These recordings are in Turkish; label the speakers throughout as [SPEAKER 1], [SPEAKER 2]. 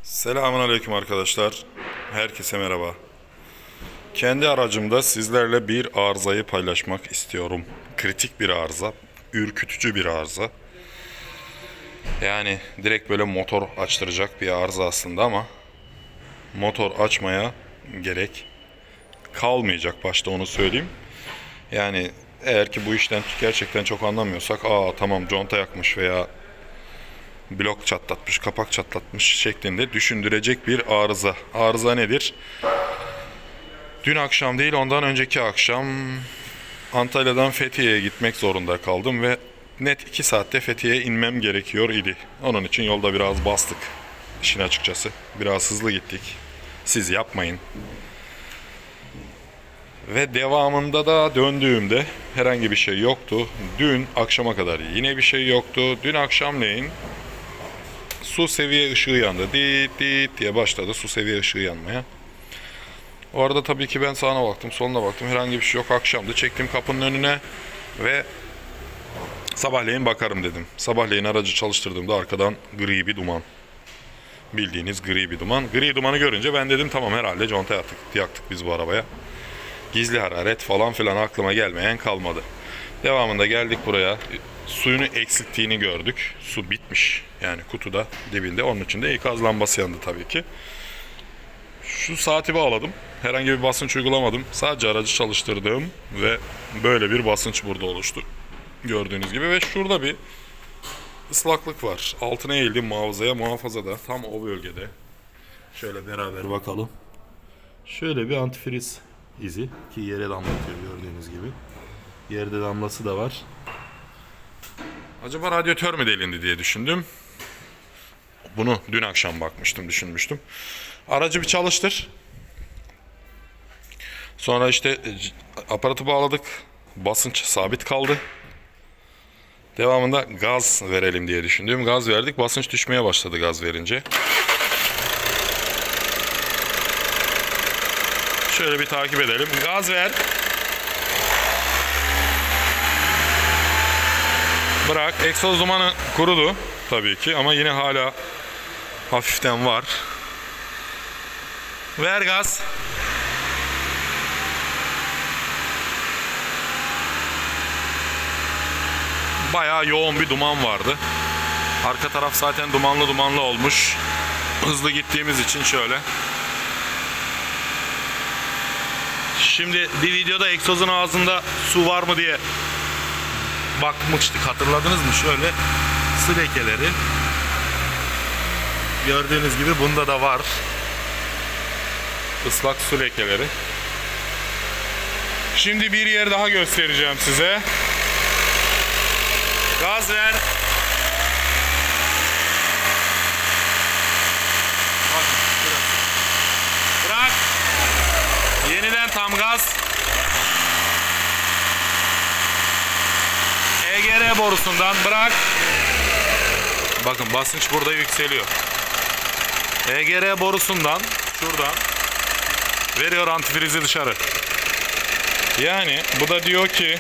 [SPEAKER 1] Selamünaleyküm arkadaşlar. Herkese merhaba. Kendi aracımda sizlerle bir arızayı paylaşmak istiyorum. Kritik bir arıza, ürkütücü bir arıza. Yani direkt böyle motor açtıracak bir arıza aslında ama motor açmaya gerek kalmayacak, başta onu söyleyeyim. Yani eğer ki bu işten gerçekten çok anlamıyorsak, tamam conta yakmış veya blok çatlatmış, kapak çatlatmış şeklinde düşündürecek bir arıza. Arıza nedir? Dün akşam değil, ondan önceki akşam Antalya'dan Fethiye'ye gitmek zorunda kaldım ve net 2 saatte Fethiye'ye inmem gerekiyor idi. Onun için yolda biraz bastık. İşin açıkçası. Biraz hızlı gittik. Siz yapmayın. Ve devamında da döndüğümde herhangi bir şey yoktu. Dün akşama kadar yine bir şey yoktu. Dün akşamleyin su seviye ışığı yandı. Dit dit diye başladı su seviye ışığı yanmaya. O arada tabii ki ben sağına baktım, soluna baktım. Herhangi bir şey yok. Akşamdı. Çektim kapının önüne ve sabahleyin bakarım dedim. Sabahleyin aracı çalıştırdığımda arkadan gri bir duman. Bildiğiniz gri bir duman. Gri dumanı görünce ben dedim tamam, herhalde conta yaktık biz bu arabaya. Gizli hararet falan filan aklıma gelmeyen kalmadı. Devamında geldik buraya. Suyunu eksilttiğini gördük. Su bitmiş. Yani kutuda dibinde. Onun için de ikaz lambası yandı tabii ki. Şu saati bağladım. Herhangi bir basınç uygulamadım. Sadece aracı çalıştırdım ve böyle bir basınç burada oluştu. Gördüğünüz gibi ve şurada bir ıslaklık var. Altına eğildim muhafazada tam o bölgede. Şöyle beraber bakalım. Şöyle bir antifriz izi ki yere damlatıyor gördüğünüz gibi. Yerde damlası da var. Acaba radyatör mü delindi diye düşündüm. Bunu dün akşam düşünmüştüm. Aracı bir çalıştır. Sonra işte aparatı bağladık. Basınç sabit kaldı. Devamında gaz verelim diye düşündüm. Gaz verdik. Basınç düşmeye başladı gaz verince. Şöyle bir takip edelim. Gaz ver. Bırak. Egzoz dumanı kurudu tabii ki ama yine hala hafiften var. Ver gaz. Bayağı yoğun bir duman vardı. Arka taraf zaten dumanlı olmuş. Hızlı gittiğimiz için şöyle. Şimdi bir videoda egzozun ağzında su var mı diye bakmıştık, hatırladınız mı? Şöyle su lekeleri. Gördüğünüz gibi bunda da var. Islak su lekeleri. Şimdi bir yer daha göstereceğim size. Gaz ver. Bırak. Yeniden tam gaz. EGR borusundan bırak. Bakın basınç burada yükseliyor. EGR borusundan şuradan veriyor antifrizi dışarı. Yani bu da diyor ki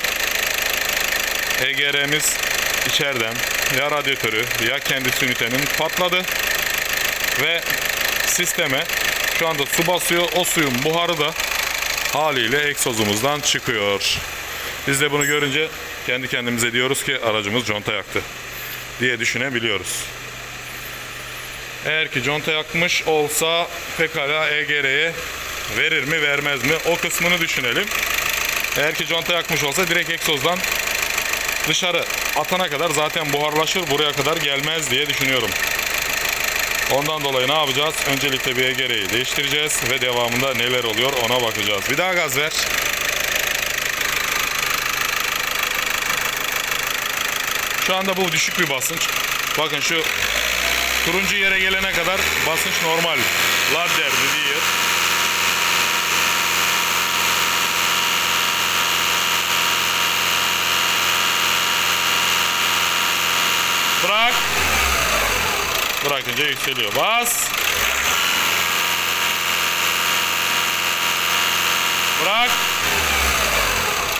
[SPEAKER 1] EGR'miz içeriden ya radyatörü ya kendisi ünitenin patladı ve sisteme şu anda su basıyor. O suyun buharı da haliyle egzozumuzdan çıkıyor. Biz de bunu görünce kendi kendimize diyoruz ki aracımız conta yaktı diye düşünebiliyoruz. Eğer ki conta yakmış olsa pekala EGR'ye verir mi vermez mi, o kısmını düşünelim. Eğer ki conta yakmış olsa direkt egzozdan dışarı atana kadar zaten buharlaşır, buraya kadar gelmez diye düşünüyorum. Ondan dolayı ne yapacağız? Öncelikle bir EGR'yi değiştireceğiz ve devamında neler oluyor ona bakacağız. Bir daha gaz ver. Şu anda bu düşük bir basınç. Bakın şu turuncu yere gelene kadar basınç normal. Ladder dediği yer. Bırak. Bırakınca yükseliyor. Bas. Bırak.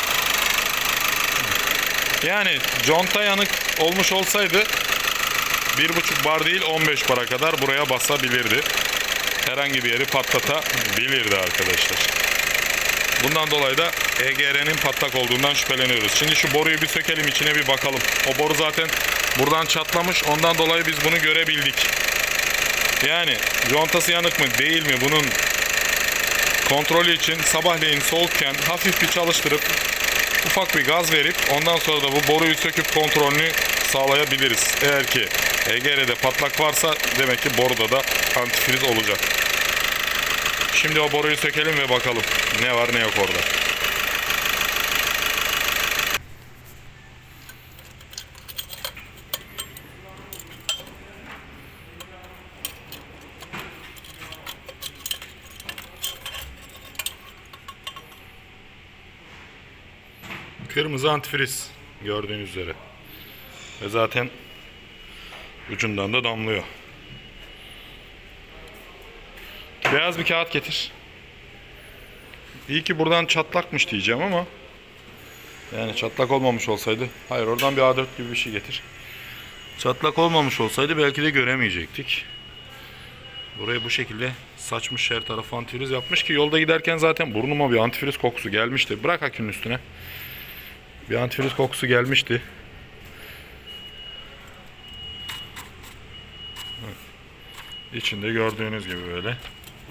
[SPEAKER 1] Yani conta yanık olmuş olsaydı 1,5 bar değil 15 bara kadar buraya basabilirdi. Herhangi bir yeri patlatabilirdi arkadaşlar. Bundan dolayı da EGR'nin patlak olduğundan şüpheleniyoruz. Şimdi şu boruyu bir sökelim, içine bir bakalım. O boru zaten buradan çatlamış. Ondan dolayı biz bunu görebildik. Yani contası yanık mı değil mi bunun kontrolü için sabahleyin soğukken hafif bir çalıştırıp ufak bir gaz verip ondan sonra da bu boruyu söküp kontrolünü sağlayabiliriz. Eğer ki EGR'de patlak varsa demek ki boruda da antifriz olacak. Şimdi o boruyu sökelim ve bakalım ne var ne yok orada. Kırmızı antifriz gördüğünüz üzere. Ve zaten ucundan da damlıyor. Beyaz bir kağıt getir. İyi ki buradan çatlakmış diyeceğim ama yani çatlak olmamış olsaydı, hayır oradan bir A4 gibi bir şey getir. Çatlak olmamış olsaydı belki de göremeyecektik. Buraya bu şekilde saçmış, her tarafı antifriz yapmış ki yolda giderken zaten burnuma bir antifriz kokusu gelmişti. Bırak akünün üstüne. Bir antifriz kokusu gelmişti. İçinde gördüğünüz gibi böyle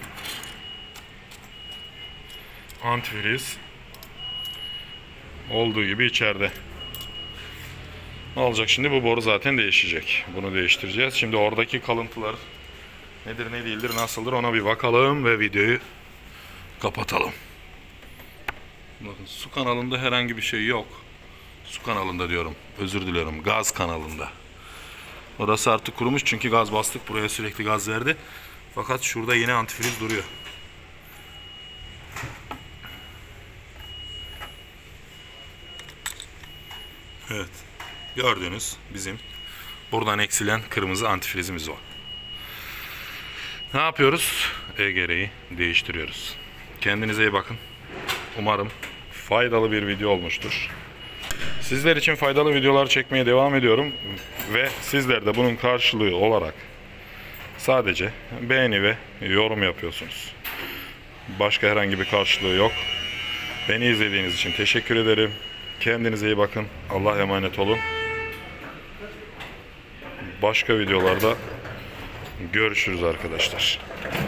[SPEAKER 1] antifriz olduğu gibi içeride. Ne olacak şimdi? Bu boru zaten değişecek. Bunu değiştireceğiz. Şimdi oradaki kalıntılar nedir, ne değildir, nasıldır ona bir bakalım ve videoyu kapatalım. Bakın su kanalında herhangi bir şey yok. Su kanalında diyorum. Özür diliyorum. Gaz kanalında. Orası artık kurumuş çünkü gaz bastık. Buraya sürekli gaz verdi. Fakat şurada yine antifriz duruyor. Evet. Gördüğünüz bizim buradan eksilen kırmızı antifrizimiz var. Ne yapıyoruz? EGR'yi değiştiriyoruz. Kendinize iyi bakın. Umarım faydalı bir video olmuştur. Sizler için faydalı videolar çekmeye devam ediyorum. Ve sizler de bunun karşılığı olarak sadece beğeni ve yorum yapıyorsunuz. Başka herhangi bir karşılığı yok. Beni izlediğiniz için teşekkür ederim. Kendinize iyi bakın. Allah'a emanet olun. Başka videolarda görüşürüz arkadaşlar.